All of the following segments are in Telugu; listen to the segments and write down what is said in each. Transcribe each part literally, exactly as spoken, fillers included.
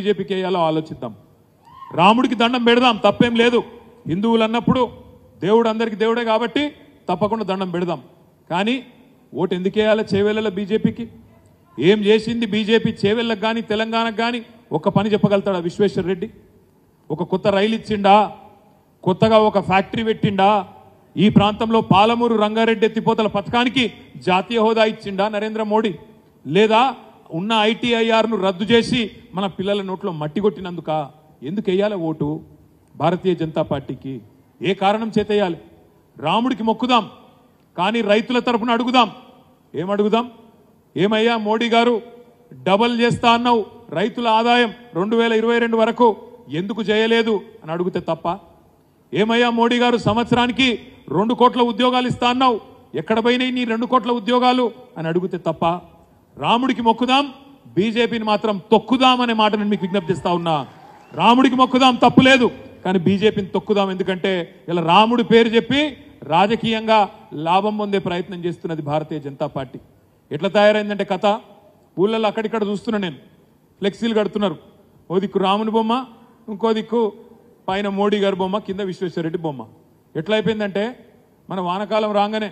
బీజేపీకి వేయాలో ఆలోచిద్దాం. రాముడికి దండం పెడదాం, తప్పేం లేదు. హిందువులు అన్నప్పుడు దేవుడు అందరికీ దేవుడే కాబట్టి తప్పకుండా దండం పెడదాం. కానీ ఓటు ఎందుకు వేయాలో చేవెళ్ళ బీజేపీకి? ఏం చేసింది బీజేపీ చేవెళ్ళకు కానీ తెలంగాణకు కానీ ఒక్క పని చెప్పగలుగుతాడా విశ్వేశ్వర్ రెడ్డి? ఒక కొత్త రైలు ఇచ్చిండా? కొత్తగా ఒక ఫ్యాక్టరీ పెట్టిండా? ఈ ప్రాంతంలో పాలమూరు రంగారెడ్డి ఎత్తిపోతల పథకానికి జాతీయ హోదా ఇచ్చిండా నరేంద్ర మోడీ? లేదా ఉన్న ఐటీఐఆర్ను రద్దు చేసి మన పిల్లల నోట్లో మట్టి కొట్టినందుక? ఎందుకు వేయాలి ఓటు భారతీయ జనతా పార్టీకి? ఏ కారణం చేత వేయాలి? రాముడికి మొక్కుదాం, కానీ రైతుల తరపున అడుగుదాం. ఏం అడుగుదాం? ఏమయ్యా మోడీ గారు, డబల్ చేస్తా అన్నావు రైతుల ఆదాయం రెండు వేల ఇరవై రెండు వరకు, ఎందుకు చేయలేదు అని అడిగితే తప్ప? ఏమయ్యా మోడీ గారు, సంవత్సరానికి రెండు కోట్ల ఉద్యోగాలు ఇస్తా అన్నావు, ఎక్కడ పోయినాయి నీ రెండు కోట్ల ఉద్యోగాలు అని అడిగితే తప్ప? రాముడికి మొక్కుదాం, బీజేపీని మాత్రం తొక్కుదాం అనే మాట నేను మీకు విజ్ఞప్తి చేస్తా ఉన్నా. రాముడికి మొక్కుదాం తప్పులేదు, కానీ బీజేపీని తొక్కుదాం. ఎందుకంటే ఇలా రాముడి పేరు చెప్పి రాజకీయంగా లాభం పొందే ప్రయత్నం చేస్తున్నది భారతీయ జనతా పార్టీ. ఎట్లా తయారైందంటే కథ, ఊళ్ళల్లో అక్కడిక్కడ చూస్తున్నా నేను, ఫ్లెక్సీలు కడుతున్నారు. ఓ దిక్కు రాముని బొమ్మ, ఇంకో దిక్కు పైన మోడీ గారి బొమ్మ, కింద విశ్వేశ్వరరెడ్డి బొమ్మ. ఎట్లా అయిపోయిందంటే మన వానకాలం రాగానే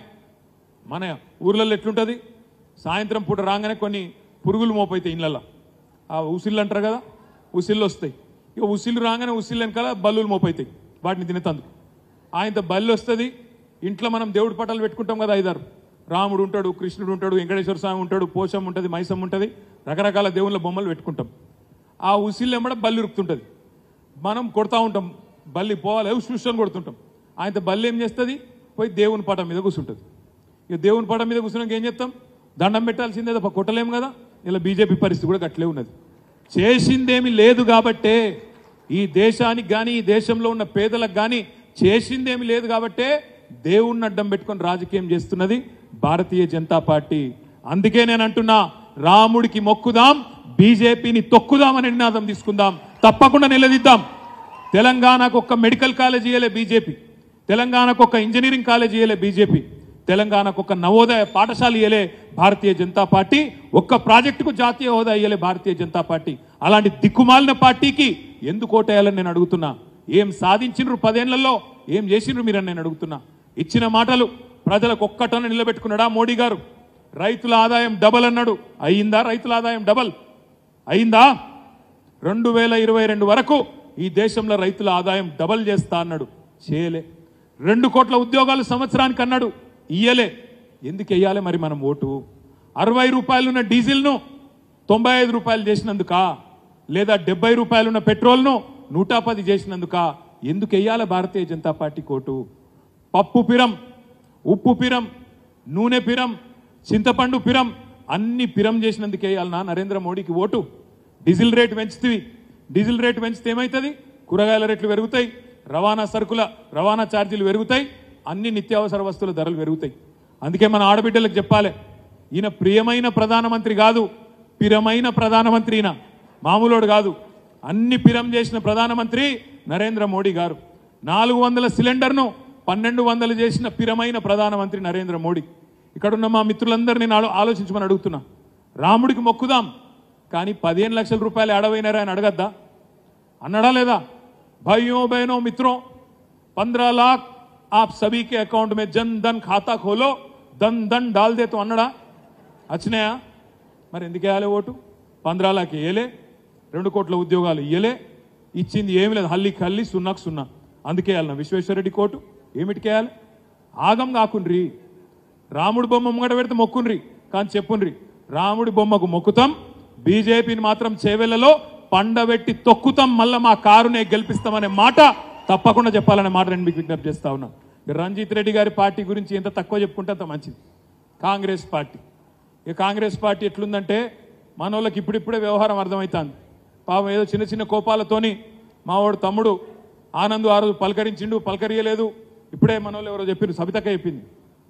మన ఊర్లలో ఎట్లుంటుంది, సాయంత్రం పూట రాగానే కొన్ని పురుగులు మోపైతాయి ఇళ్ళల్లో. ఆ ఉసిళ్ళు అంటారు కదా, ఉసిళ్ళు వస్తాయి. ఇక ఉసిళ్ళు రాగానే ఉసిళ్ళు వెనకాల బల్లులు మోపైతాయి వాటిని తినేతందుకు. ఆయనతో బల్లి వస్తుంది. ఇంట్లో మనం దేవుడి పటాలు పెట్టుకుంటాం కదా, ఐదారు. రాముడు ఉంటాడు, కృష్ణుడు ఉంటాడు, వెంకటేశ్వర స్వామి ఉంటాడు, పోషం ఉంటుంది, మైసం ఉంటుంది, రకరకాల దేవుళ్ళ బొమ్మలు పెట్టుకుంటాం. ఆ ఉసిళ్ళు వెంబడ బల్లి ఉరుకుతుంటుంది. మనం కొడతా ఉంటాం, బల్లి పోవాలి చూసుకొని కొడుతుంటాం. ఆయనతో బల్లి ఏం చేస్తుంది, పోయి దేవుని పటం మీద కూర్చుంటుంది. ఇక దేవుని పటం మీద కూర్చున్నాక ఏం చేస్తాం, దండం పెట్టాల్సిందే తప్ప కొట్టలేము కదా. ఇలా బీజేపీ పరిస్థితి కూడా గట్లే ఉన్నది. చేసిందేమి లేదు కాబట్టే ఈ దేశానికి కానీ ఈ దేశంలో ఉన్న పేదలకు కానీ చేసిందేమి లేదు కాబట్టే దేవుణ్ణి అడ్డం పెట్టుకొని రాజకీయం చేస్తున్నది భారతీయ జనతా పార్టీ. అందుకే నేను అంటున్నా, రాముడికి మొక్కుదాం, బీజేపీని తొక్కుదామని నినాదం తీసుకుందాం, తప్పకుండా నిలదీద్దాం. తెలంగాణకు ఒక్క మెడికల్ కాలేజ్ ఇయ్యలే బీజేపీ, తెలంగాణకు ఒక్క ఇంజనీరింగ్ కాలేజ్ ఇయ్యలే బీజేపీ, తెలంగాణకు ఒక నవోదయ పాఠశాల ఇయ్యలే భారతీయ జనతా పార్టీ, ఒక్క ప్రాజెక్టుకు జాతీయ హోదా ఇయ్యలే భారతీయ జనతా పార్టీ. అలాంటి దిక్కుమాలిన పార్టీకి ఎందుకు ఓటేయాలని నేను అడుగుతున్నా. ఏం సాధించినరు పదేళ్లలో, ఏం చేసినరు మీరని నేను అడుగుతున్నా. ఇచ్చిన మాటలు ప్రజలకు ఒక్కటన నిలబెట్టుకున్నాడా మోడీ గారు? రైతుల ఆదాయం డబల్ అన్నాడు, అయిందా? రైతుల ఆదాయం డబల్ అయిందా? రెండు వేల ఇరవై రెండు వరకు ఈ దేశంలో రైతుల ఆదాయం డబల్ చేస్తా అన్నాడు, చేయలే. రెండు కోట్ల ఉద్యోగాలు సంవత్సరానికి అన్నాడు, ఇయ్యలే. ఎందుకు వెయ్యాలి మరి మనం ఓటు? అరవై రూపాయలున్న డీజిల్ను తొంభై ఐదు రూపాయలు చేసినందుక, లేదా డెబ్బై రూపాయలున్న పెట్రోల్ను నూట పది చేసినందుక ఎందుకు వెయ్యాలి భారతీయ జనతా పార్టీ ఓటు? పప్పు పిరం, ఉప్పు పిరం, నూనె పిరం, చింతపండు పిరం, అన్ని పిరం చేసినందుకు వేయాలన్నా నరేంద్ర మోడీకి ఓటు? డీజిల్ రేటు పెంచుతీవి, డీజిల్ రేటు పెంచితే ఏమవుతుంది? కూరగాయల రేట్లు పెరుగుతాయి, రవాణా సరుకుల రవాణా ఛార్జీలు పెరుగుతాయి, అన్ని నిత్యావసర వస్తువుల ధరలు పెరుగుతాయి. అందుకే మన ఆడబిడ్డలకు చెప్పాలి, ఈయన ప్రియమైన ప్రధానమంత్రి కాదు, పిరమైన ప్రధానమంత్రి. ఈయన మామూలోడు కాదు, అన్ని పిరం చేసిన ప్రధానమంత్రి నరేంద్ర మోడీ గారు. నాలుగు వందల సిలిండర్ను పన్నెండు వందలు చేసిన పిరమైన ప్రధానమంత్రి నరేంద్ర మోడీ. ఇక్కడున్న మా మిత్రులందరినీ నేను ఆలోచించమని అడుగుతున్నా. రాముడికి మొక్కుదాం, కానీ పదిహేను లక్షల రూపాయలు ఆడవైనారా అని అడగద్దా? అన్నాడా లేదా? भाइयों बहनों मित्रों, पंद्रह लाख आप सभी के अकाउंट में जन धन खाता खोलो, धन धन डाल दे तो అన్నడా? వచ్చినాయా? మరి ఎందుకు వేయాలి ఓటు? పంద్రా లాక్ వేయలే, రెండు కోట్ల ఉద్యోగాలు ఇయ్యలే, ఇచ్చింది ఏమి లేదు, హల్లికి హల్లి, సున్నాకు సున్నా. అందుకే వేయాలన్నా విశ్వేశ్వరరెడ్డి కోటు? ఏమిటికి వేయాలి? ఆగం కాకుండ్రి. రాముడి బొమ్మ ముంగట పెడితే మొక్కుండ్రి, కానీ చెప్పుండ్రి రాముడి బొమ్మకు మొక్కుతాం, బీజేపీని మాత్రం చేవెళ్లలో పండబెట్టి తొక్కుతాం, మళ్ళీ మా కారునే గెలిపిస్తామనే మాట తప్పకుండా చెప్పాలనే మాట నేను మీకు విజ్ఞప్తి చేస్తా ఉన్నా. రంజిత్ రెడ్డి గారి పార్టీ గురించి ఎంత తక్కువ చెప్పుకుంటే అంత మంచిది. కాంగ్రెస్ పార్టీ, ఇక కాంగ్రెస్ పార్టీ ఎట్లుందంటే మన వాళ్ళకి ఇప్పుడిప్పుడే వ్యవహారం అర్థమవుతుంది. పాపం ఏదో చిన్న చిన్న కోపాలతోని మా వాడు తమ్ముడు ఆనంద్ ఆ రోజు పలకరించిండు, పలకరియలేదు. ఇప్పుడే మన వాళ్ళు ఎవరో చెప్పారు, సబితక్క చెప్పింది,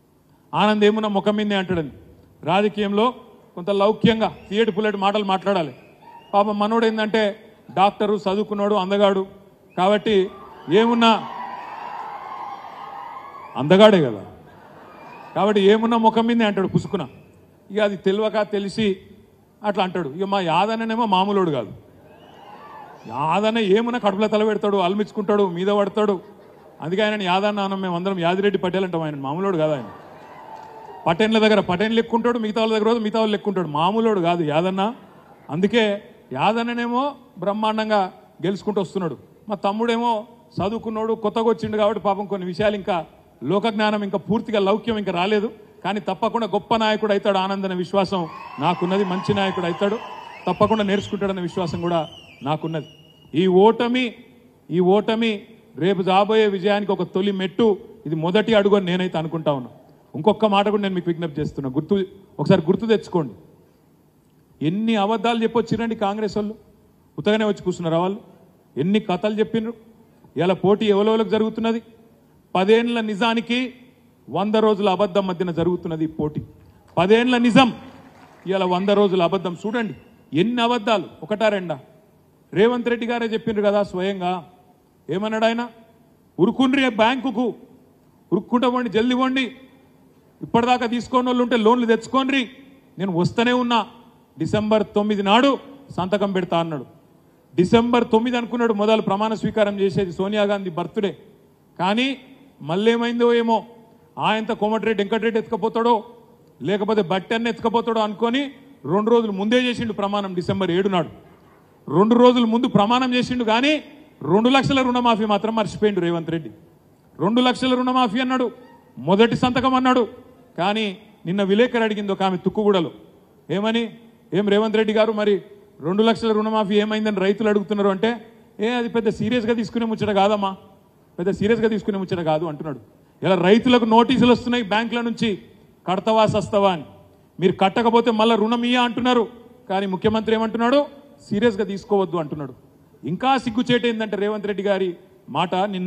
ఆనంద్ ఏమున్నా ముఖం మీదే అంటాడని. రాజకీయంలో కొంత లౌక్యంగా తీయటి పుల్లటి మాటలు మాట్లాడాలి. పాపం మనోడు ఏంటంటే డాక్టరు, చదువుకున్నాడు, అందగాడు, కాబట్టి ఏమున్నా అందగాడే కదా, కాబట్టి ఏమున్నా ముఖం మీదే అంటాడు పుసుకున. ఇక అది తెలియక తెలిసి అట్లా అంటాడు. ఇక మా యాదన్ననేమో మామూలుడు కాదు, యాదన్న ఏమన్నా కడుపులో తల పెడతాడు, అల్మించుకుంటాడు, మీద పడతాడు. అందుకే ఆయన యాదన్న అన్నం మేము అందరం యాదిరెడ్డి పటేల్ అంటాం. ఆయన మామూలుడు కాదు. ఆయన పటేన్ల దగ్గర పటేన్లు ఎక్కుంటాడు, మిగతా వాళ్ళ దగ్గర మిగతా వాళ్ళు ఎక్కుంటాడు. మామూలుడు కాదు యాదన్న. అందుకే యాదన్ననేమో బ్రహ్మాండంగా గెలుచుకుంటూ వస్తున్నాడు. మా తమ్ముడేమో చదువుకున్నాడు, కొత్తగా వచ్చిండు కాబట్టి పాపం కొన్ని విషయాలు ఇంకా లోకజ్ఞానం ఇంకా పూర్తిగా లౌక్యం ఇంకా రాలేదు. కానీ తప్పకుండా గొప్ప నాయకుడు అవుతాడు ఆనందన విశ్వాసం నాకున్నది. మంచి నాయకుడు అవుతాడు, తప్పకుండా నేర్చుకుంటాడన్న విశ్వాసం కూడా నాకున్నది. ఈ ఓటమి ఈ ఓటమి రేపు రాబోయే విజయానికి ఒక తొలి మెట్టు, ఇది మొదటి అడుగు అని నేనైతే అనుకుంటా ఉన్నా. ఇంకొక మాట కూడా నేను మీకు విజ్ఞప్తి చేస్తున్నా, గుర్తు ఒకసారి గుర్తు తెచ్చుకోండి. ఎన్ని అబద్ధాలు చెప్పొచ్చిరండి కాంగ్రెస్ వాళ్ళు, ఉత్తగానే వచ్చి కూర్చున్నారా వాళ్ళు? ఎన్ని కథలు చెప్పిండ్రు. ఇలా పోటీ ఎవరెవరికి జరుగుతున్నది? పదేళ్ల నిజానికి వంద రోజుల అబద్ధం మధ్యన జరుగుతున్నది పోటీ. పదేళ్ల నిజం ఇలా వంద రోజుల అబద్ధం. చూడండి ఎన్ని అబద్ధాలు, ఒకటా రెండా? రేవంత్ రెడ్డి గారే చెప్పిండ్రు కదా స్వయంగా. ఏమన్నాడు ఆయన? ఉరుకుండ్రి బ్యాంకుకు, ఉరుక్కుంటా పోండి, జల్దీ పోండి, ఇప్పటిదాకా తీసుకోని వాళ్ళు ఉంటే లోన్లు తెచ్చుకోండి, నేను వస్తూనే ఉన్నా, డిసెంబర్ తొమ్మిది నాడు సంతకం పెడతా అన్నాడు. డిసెంబర్ తొమ్మిది అనుకున్నాడు మొదలు ప్రమాణ స్వీకారం చేసేది, సోనియా గాంధీ బర్త్డే. కానీ మళ్ళీ ఏమైందో ఏమో, ఆయనతో కోమటిరెడ్డి వెంకటరెడ్డి ఎత్తుకపోతాడో లేకపోతే బట్టెన్న ఎత్తుకపోతాడో అనుకొని రెండు రోజులు ముందే చేసిండు ప్రమాణం. డిసెంబర్ ఏడు నాడు రెండు రోజుల ముందు ప్రమాణం చేసిండు. కానీ రెండు లక్షల రుణమాఫీ మాత్రం మర్చిపోయిండు రేవంత్ రెడ్డి. రెండు లక్షల రుణమాఫీ అన్నాడు, మొదటి సంతకం అన్నాడు. కానీ నిన్న విలేకరు అడిగింది ఒక ఆమె తుక్కుగూడలో, ఏమని, ఏం రేవంత్ రెడ్డి గారు మరి రెండు లక్షల రుణమాఫీ ఏమైందని రైతులు అడుగుతున్నారు అంటే, ఏ అది పెద్ద సీరియస్గా తీసుకునే ముచ్చట కాదమ్మా, పెద్ద సీరియస్గా తీసుకునే ముచ్చట కాదు అంటున్నాడు. ఇలా రైతులకు నోటీసులు వస్తున్నాయి బ్యాంకుల నుంచి, కడతవా సస్తవా అని. మీరు కట్టకపోతే మళ్ళీ రుణం ఇయ్య అంటున్నారు. కానీ ముఖ్యమంత్రి ఏమంటున్నాడు? సీరియస్గా తీసుకోవద్దు అంటున్నాడు. ఇంకా సిగ్గుచేట ఏంటంటే రేవంత్ రెడ్డి గారి మాట, నిన్న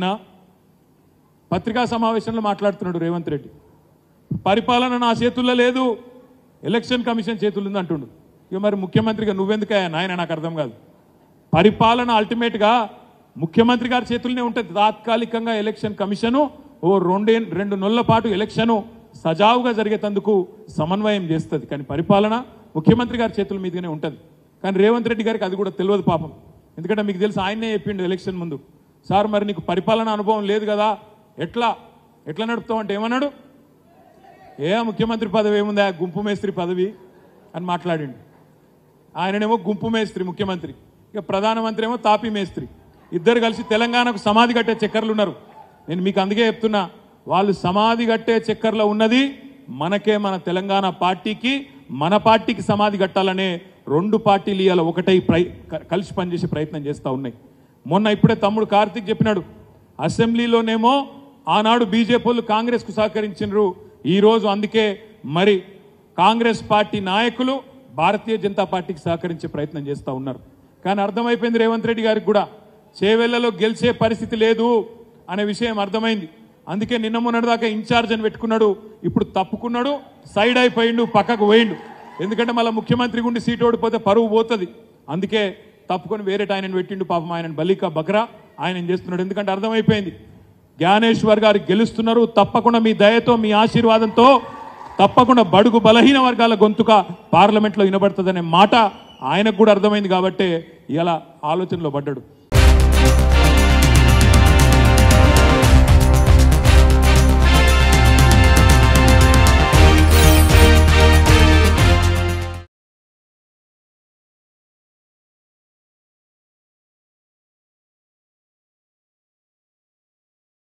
పత్రికా సమావేశంలో మాట్లాడుతున్నాడు రేవంత్ రెడ్డి, పరిపాలన నా చేతుల్లో లేదు, ఎలక్షన్ కమిషన్ చేతుల్లో ఉంది అంటుండు. ఇక మరి ముఖ్యమంత్రిగా నువ్వెందుకయ్యా నాయన, నాకు అర్థం కాదు. పరిపాలన అల్టిమేట్గా ముఖ్యమంత్రి గారి చేతుల్లోనే ఉంటుంది. తాత్కాలికంగా ఎలక్షన్ కమిషను ఓ రెండే రెండు నెలల పాటు ఎలక్షను సజావుగా జరిగేందుకు సమన్వయం చేస్తుంది. కానీ పరిపాలన ముఖ్యమంత్రి గారి చేతుల మీదనే ఉంటుంది. కానీ రేవంత్ రెడ్డి గారికి అది కూడా తెలియదు పాపం. ఎందుకంటే మీకు తెలుసు, ఆయనే చెప్పిండు ఎలక్షన్ ముందు, సార్ మరి నీకు పరిపాలన అనుభవం లేదు కదా, ఎట్లా ఎట్లా నడుపుతావు అంటే ఏమన్నాడు? ఏ ముఖ్యమంత్రి పదవి ఏముందా, గుంపు మేస్త్రి పదవి అని మాట్లాడిండు. ఆయననేమో గుంపు మేస్త్రి ముఖ్యమంత్రి, ఇక ప్రధానమంత్రి ఏమో తాపీ మేస్త్రి. ఇద్దరు కలిసి తెలంగాణకు సమాధి కట్టే చక్కర్లు ఉన్నారు. నేను మీకు అందుకే చెప్తున్నా, వాళ్ళు సమాధి కట్టే చక్కర్లో ఉన్నది మనకే, మన తెలంగాణ పార్టీకి, మన పార్టీకి సమాధి కట్టాలనే రెండు పార్టీలు ఇవాళ ఒకటై ప్రై కలిసి పనిచేసే ప్రయత్నం చేస్తూ ఉన్నాయి. మొన్న ఇప్పుడే తమ్ముడు కార్తీక్ చెప్పినాడు, అసెంబ్లీలోనేమో ఆనాడు బీజేపీ వాళ్ళు కాంగ్రెస్కు సహకరించినారు, ఈరోజు అందుకే మరి కాంగ్రెస్ పార్టీ నాయకులు భారతీయ జనతా పార్టీకి సహకరించే ప్రయత్నం చేస్తూ ఉన్నారు. కానీ అర్థమైపోయింది రేవంత్ రెడ్డి గారికి కూడా, చేవెళ్లలో గెలిచే పరిస్థితి లేదు అనే విషయం అర్థమైంది. అందుకే నిన్న మొన్నటిదాకా ఇన్ఛార్జ్ అని పెట్టుకున్నాడు, ఇప్పుడు తప్పుకున్నాడు, సైడ్ అయిపోయిండు, పక్కకు పోయిండు. ఎందుకంటే మళ్ళీ ముఖ్యమంత్రి గుండి సీటు ఓడిపోతే పరువు పోతుంది. అందుకే తప్పుకొని వేరే ఆయనను పెట్టిండు. పాపం ఆయన బలికా బక్రా ఆయన చేస్తున్నాడు. ఎందుకంటే అర్థమైపోయింది, జ్ఞానేశ్వర్ గారు గెలుస్తున్నారు, తప్పకుండా మీ దయతో, మీ ఆశీర్వాదంతో తప్పకుండా బడుగు బలహీన వర్గాల గొంతుక పార్లమెంట్లో వినబడుతుందనే మాట ఆయనకు కూడా అర్థమైంది. కాబట్టే ఇలా ఆలోచనలో పడ్డాడు.